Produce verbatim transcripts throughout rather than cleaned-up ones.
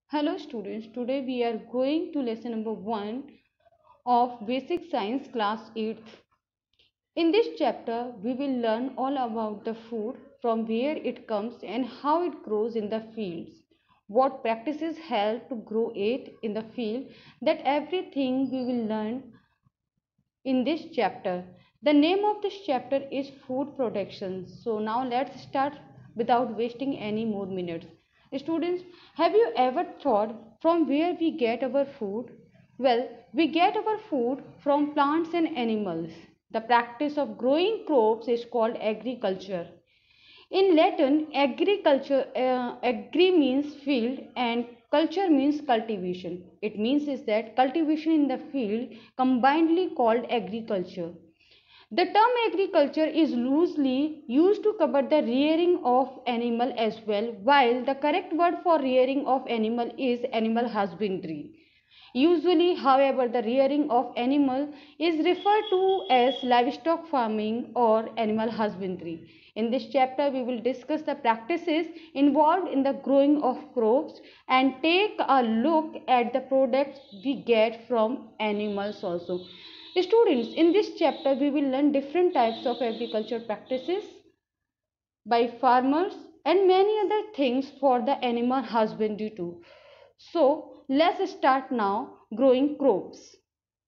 Hello students, today we are going to lesson number one of Basic Science class eighth. In this chapter, we will learn all about the food, from where it comes and how it grows in the fields. What practices help to grow it in the field, that everything we will learn in this chapter. The name of this chapter is food production. So now let's start without wasting any more minutes. Students, have you ever thought from where we get our food? Well, we get our food from plants and animals. The practice of growing crops is called agriculture. In Latin, agriculture, uh, agri means field and culture means cultivation. It means is that cultivation in the field combinedly called agriculture. The term agriculture is loosely used to cover the rearing of animal as well, while the correct word for rearing of animal is animal husbandry. Usually, however, the rearing of animal is referred to as livestock farming or animal husbandry. In this chapter, we will discuss the practices involved in the growing of crops and take a look at the products we get from animals also. Students, in this chapter, we will learn different types of agriculture practices by farmers and many other things for the animal husbandry too. So let's start now growing crops.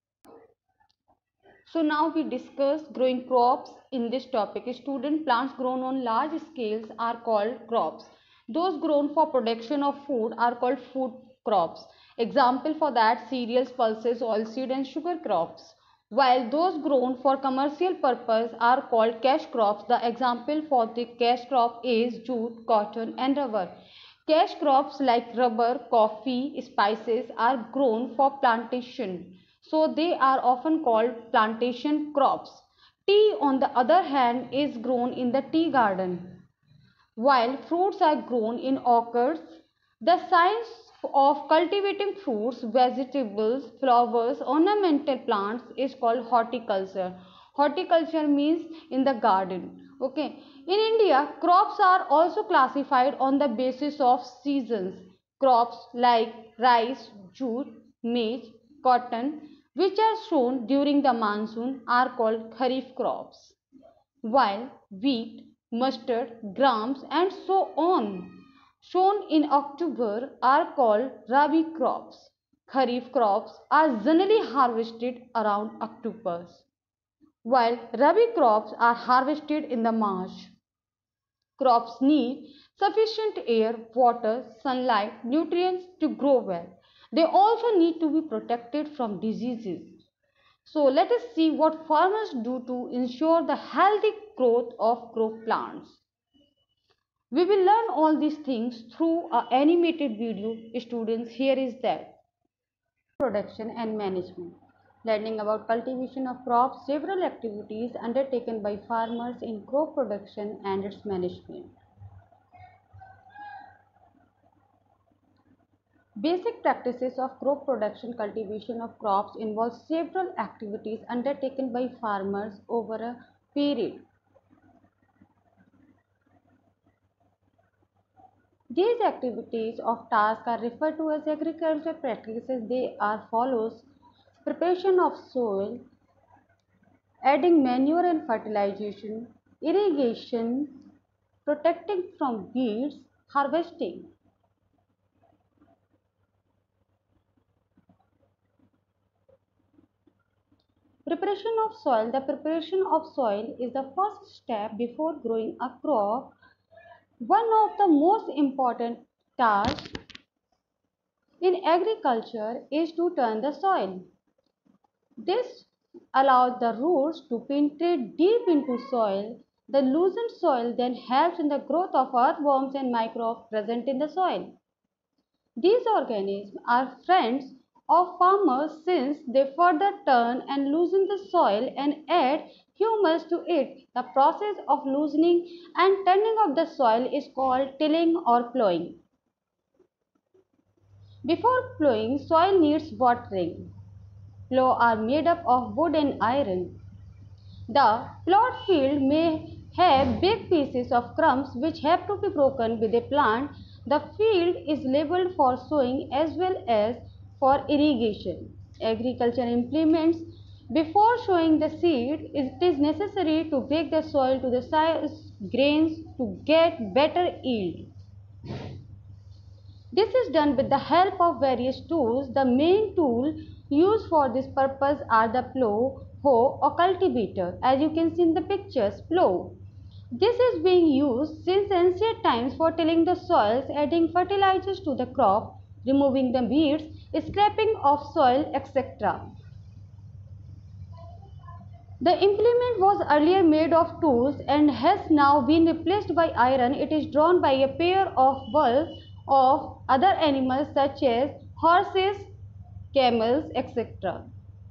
So now we discuss growing crops in this topic. Student, plants grown on large scales are called crops. Those grown for production of food are called food crops. Example for that, cereals, pulses, oilseed and sugar crops. While those grown for commercial purpose are called cash crops. The example for the cash crop is jute, cotton and rubber. Cash crops like rubber, coffee, spices are grown for plantation. So they are often called plantation crops. Tea, on the other hand, is grown in the tea garden. While fruits are grown in orchards, the science of cultivating fruits, vegetables, flowers, ornamental plants is called horticulture. Horticulture means in the garden. Okay. In India, crops are also classified on the basis of seasons. Crops like rice, jute, maize, cotton, which are sown during the monsoon, are called kharif crops, while wheat, mustard, grams and so on sown in October are called Rabi crops. Kharif crops are generally harvested around October, while Rabi crops are harvested in the March. Crops need sufficient air, water, sunlight, nutrients to grow well. They also need to be protected from diseases. So let us see what farmers do to ensure the healthy growth of crop plants. We will learn all these things through an animated video. Students, here is that. Production and management. Learning about cultivation of crops, several activities undertaken by farmers in crop production and its management. Basic practices of crop production. Cultivation of crops involves several activities undertaken by farmers over a period. These activities of task are referred to as agricultural practices. They are follows: preparation of soil, adding manure and fertilization, irrigation, protecting from weeds, harvesting. Preparation of soil. The preparation of soil is the first step before growing a crop. One of the most important tasks in agriculture is to turn the soil. This allows the roots to penetrate deep into soil. The loosened soil then helps in the growth of earthworms and microbes present in the soil. These organisms are friends of farmers since they further turn and loosen the soil and add humus to it. The process of loosening and turning of the soil is called tilling or plowing. Before plowing, soil needs watering. Plow are made up of wood and iron. The plowed field may have big pieces of crumbs which have to be broken with a plant. The field is labeled for sowing as well as for irrigation. Agriculture implements. Before sowing the seed, it is necessary to break the soil to the size grains to get better yield. This is done with the help of various tools. The main tool used for this purpose are the plow, hoe or cultivator. As you can see in the pictures, plow. This is being used since ancient times for tilling the soils, adding fertilizers to the crop, removing the weeds, scraping of soil, et cetera. The implement was earlier made of tools and has now been replaced by iron. It is drawn by a pair of bulls of other animals such as horses, camels, et cetera.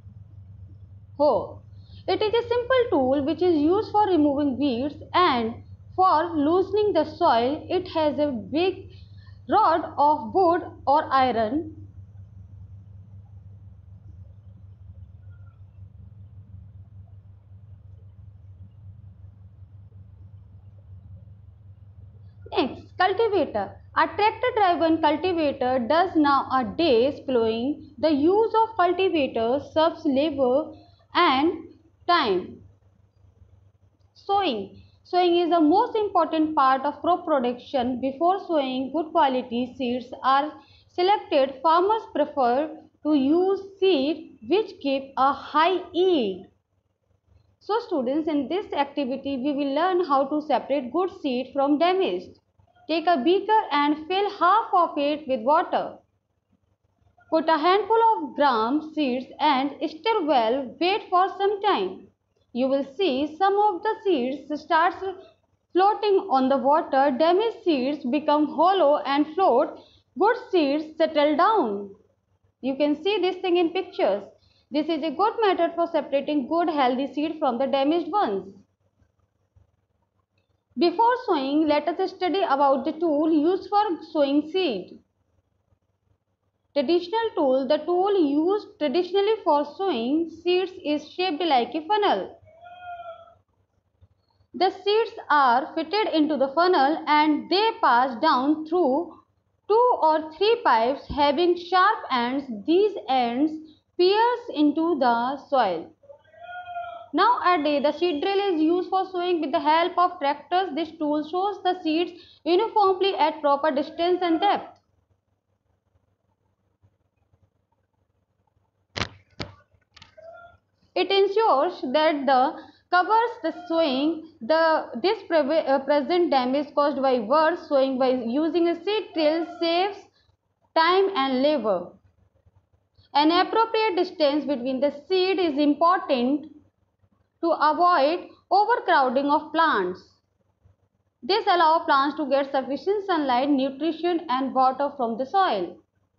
Hoe. It is a simple tool which is used for removing weeds and for loosening the soil. It has a big rod of wood or iron. Next, cultivator. A tractor-driven cultivator does nowadays plowing. The use of cultivator saves labor and time. Sowing. Sowing is the most important part of crop production. Before sowing, good quality seeds are selected. Farmers prefer to use seed which give a high yield. So students, in this activity we will learn how to separate good seed from damaged. Take a beaker and fill half of it with water. Put a handful of gram seeds and stir well. Wait for some time. You will see some of the seeds start floating on the water. Damaged seeds become hollow and float. Good seeds settle down. You can see this thing in pictures. This is a good method for separating good healthy seed from the damaged ones. Before sowing, let us study about the tool used for sowing seed. Traditional tool. The tool used traditionally for sowing seeds is shaped like a funnel. The seeds are fitted into the funnel and they pass down through two or three pipes having sharp ends. These ends pierce into the soil. Nowadays, the seed drill is used for sowing with the help of tractors. This tool sows the seeds uniformly at proper distance and depth. It ensures that the covers the sowing. The this pre uh, present damage caused by worse sowing by using a seed drill saves time and labor. An appropriate distance between the seed is important to avoid overcrowding of plants. This allows plants to get sufficient sunlight, nutrition and water from the soil.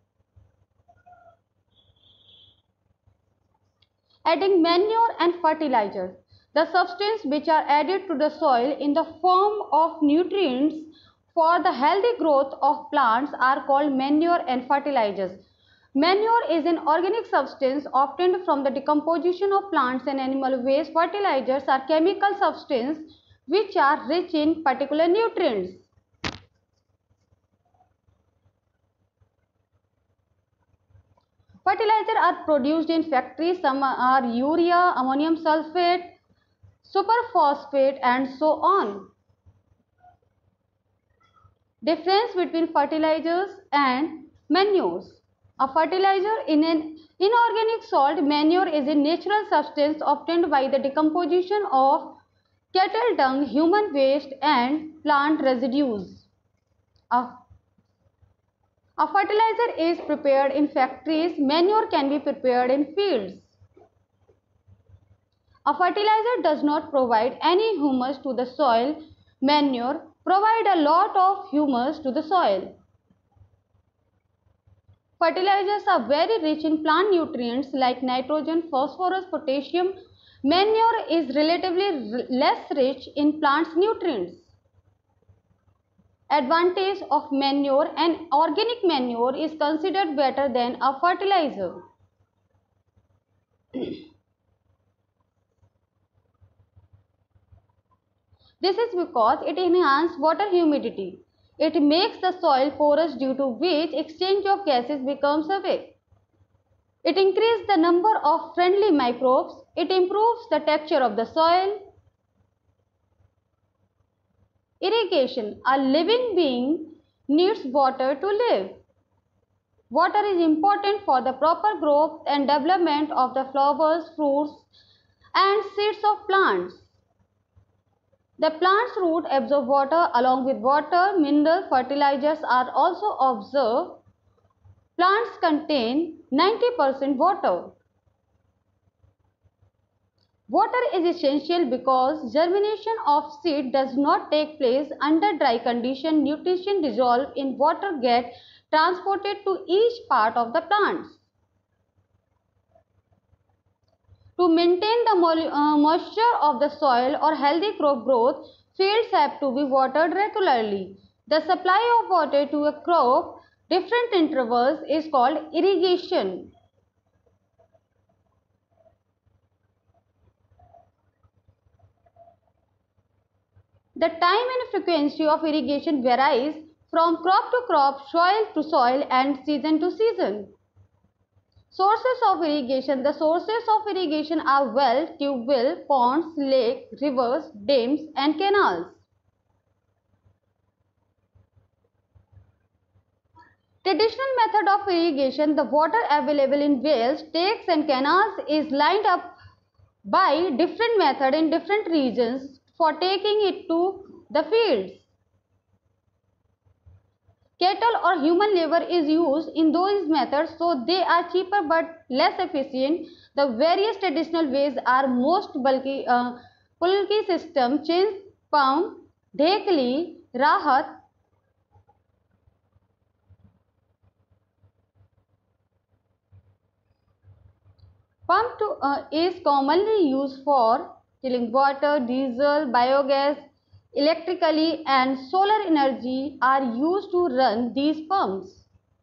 Adding manure and fertilizers. The substances which are added to the soil in the form of nutrients for the healthy growth of plants are called manure and fertilizers. Manure is an organic substance obtained from the decomposition of plants and animal waste. Fertilizers are chemical substances which are rich in particular nutrients. Fertilizers are produced in factories. Some are urea, ammonium sulfate, superphosphate and so on. Difference between fertilizers and manures. A fertilizer in an inorganic salt. Manure is a natural substance obtained by the decomposition of cattle dung, human waste and plant residues. A, a fertilizer is prepared in factories. Manure can be prepared in fields. A fertilizer does not provide any humus to the soil. Manure provides a lot of humus to the soil. Fertilizers are very rich in plant nutrients like nitrogen, phosphorus, potassium. Manure is relatively less rich in plants' nutrients. Advantage of manure: an organic manure is considered better than a fertilizer. This is because it enhances water humidity. It makes the soil porous, due to which exchange of gases becomes a way. It increases the number of friendly microbes. It improves the texture of the soil. Irrigation. A living being needs water to live. Water is important for the proper growth and development of the flowers, fruits, and seeds of plants. The plant's root absorb water. Along with water, mineral fertilizers are also observed. Plants contain ninety percent water. Water is essential because germination of seed does not take place under dry condition. Nutrition dissolved in water get transported to each part of the plants. To maintain the mo uh, moisture of the soil or healthy crop growth, fields have to be watered regularly. The supply of water to a crop different intervals is called irrigation. The time and frequency of irrigation varies from crop to crop, soil to soil, and season to season. Sources of irrigation. The sources of irrigation are wells, tube well, ponds, lakes, rivers, dams, and canals. Traditional method of irrigation. The water available in wells, tanks, and canals is lined up by different method in different regions for taking it to the fields. Cattle or human labor is used in those methods, so they are cheaper but less efficient. The various traditional ways are most bulky, uh, bulky system, chain pump, dhekli, rahat. Pump to, uh, is commonly used for filling water. Diesel, biogas, electrically and solar energy are used to run these pumps.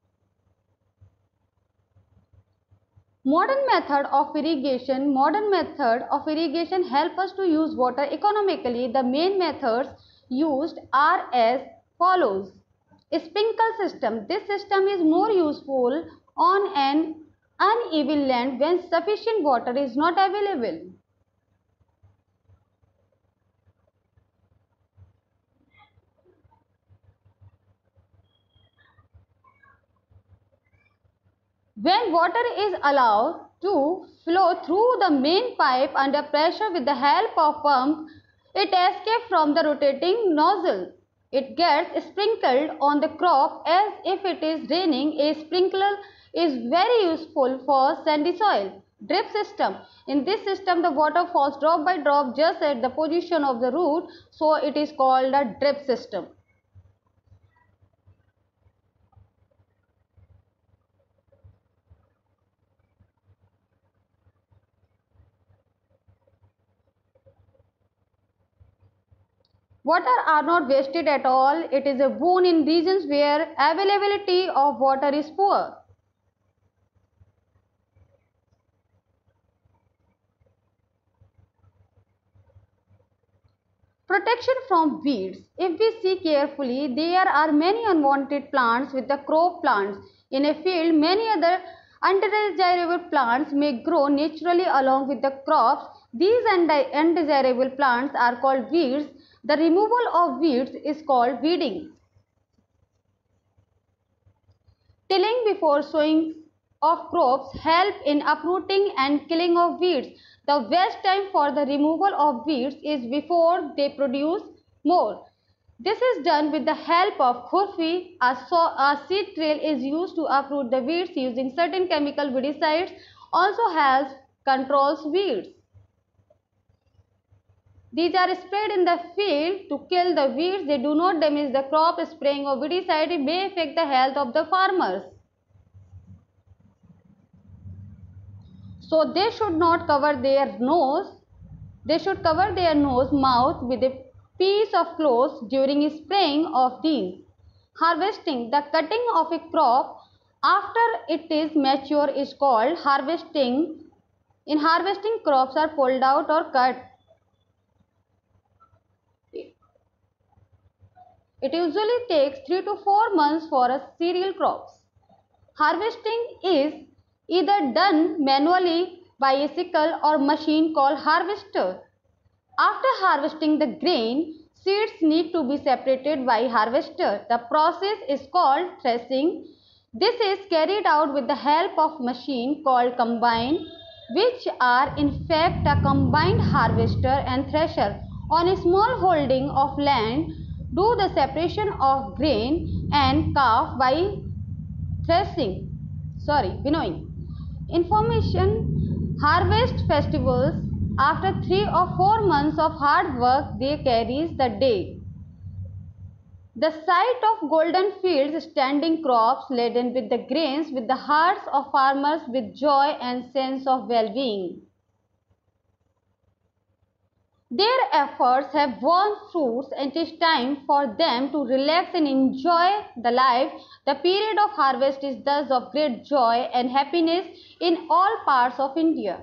Modern method of irrigation. Modern method of irrigation help us to use water economically. The main methods used are as follows. Sprinkle system. This system is more useful on an uneven land when sufficient water is not available. When water is allowed to flow through the main pipe under pressure with the help of pump, it escapes from the rotating nozzle. It gets sprinkled on the crop as if it is raining. A sprinkler is very useful for sandy soil. Drip system. In this system, the water falls drop by drop just at the position of the root, so it is called a drip system. Water are not wasted at all. It is a boon in regions where availability of water is poor. Protection from weeds. If we see carefully, there are many unwanted plants with the crop plants. In a field, many other undesirable plants may grow naturally along with the crops. These undesirable plants are called weeds. The removal of weeds is called weeding. Tilling before sowing of crops help in uprooting and killing of weeds. The best time for the removal of weeds is before they produce more. This is done with the help of khurfi. A, so a seed drill is used to uproot the weeds using certain chemical weedicides. Also helps controls weeds. These are sprayed in the field to kill the weeds. They do not damage the crop. Spraying of weedicide may affect the health of the farmers. So they should not cover their nose. They should cover their nose, mouth with a piece of cloth during spraying of these. Harvesting. The cutting of a crop after it is mature is called harvesting. In harvesting, crops are pulled out or cut. It usually takes three to four months for a cereal crops. Harvesting is either done manually by a sickle or machine called harvester. After harvesting the grain, seeds need to be separated by harvester. The process is called threshing. This is carried out with the help of machine called combine, which are in fact a combined harvester and thresher on a small holding of land do the separation of grain and chaff by threshing, sorry, winnowing. Information harvest festivals. After three or four months of hard work, they carries the day. The sight of golden fields standing crops laden with the grains with the hearts of farmers with joy and sense of well-being. Their efforts have borne fruits and it is time for them to relax and enjoy the life. The period of harvest is thus of great joy and happiness in all parts of India.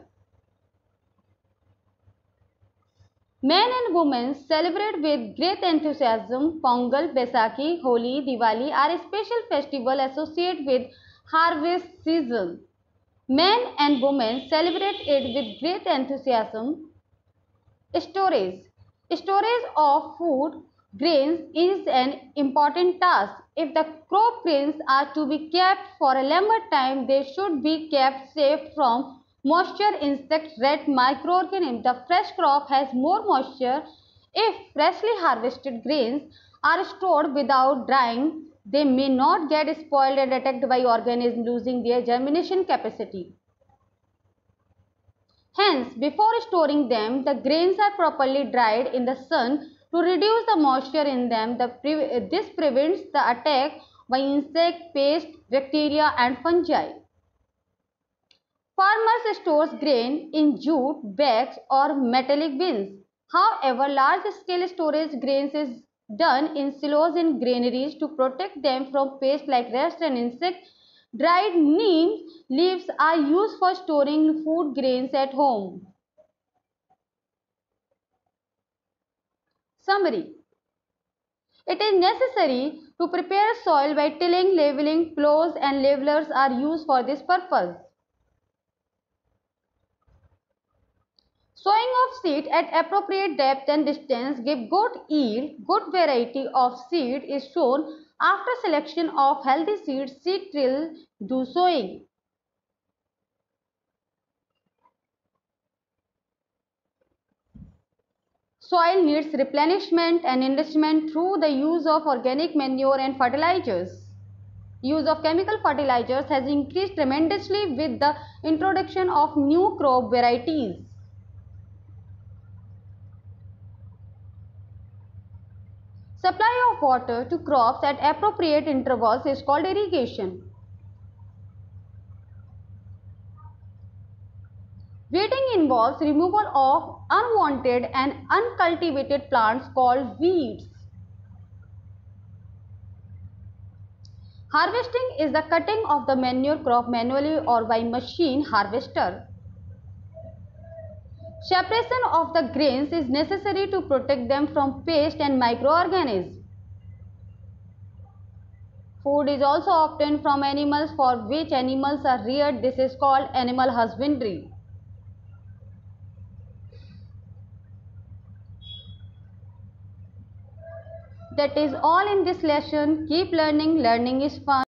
Men and women celebrate with great enthusiasm. Pongal, Baisakhi, Holi, Diwali are a special festival associated with harvest season. Men and women celebrate it with great enthusiasm. Storage. Storage of food grains is an important task. If the crop grains are to be kept for a longer time, they should be kept safe from moisture, insect, rat, microorganisms. The fresh crop has more moisture. If freshly harvested grains are stored without drying, they may not get spoiled and attacked by organisms, losing their germination capacity. Hence, before storing them, the grains are properly dried in the sun to reduce the moisture in them. The pre this prevents the attack by insect, pest, bacteria and fungi. Farmers store grain in jute bags or metallic bins. However, large-scale storage grains is done in silos in granaries to protect them from pests like rust and insects. Dried neem leaves are used for storing food grains at home. Summary. It is necessary to prepare soil by tilling, leveling, plows and levelers are used for this purpose. Sowing of seed at appropriate depth and distance give good yield. Good variety of seed is shown after selection of healthy seeds. Seed drill, do sowing. Soil needs replenishment and enrichment through the use of organic manure and fertilizers. Use of chemical fertilizers has increased tremendously with the introduction of new crop varieties. Supply of water to crops at appropriate intervals is called irrigation. Weeding involves removal of unwanted and uncultivated plants called weeds. Harvesting is the cutting of the manure crop manually or by machine harvester. Separation of the grains is necessary to protect them from pests and microorganisms. Food is also obtained from animals for which animals are reared. This is called animal husbandry. That is all in this lesson. Keep learning. Learning is fun.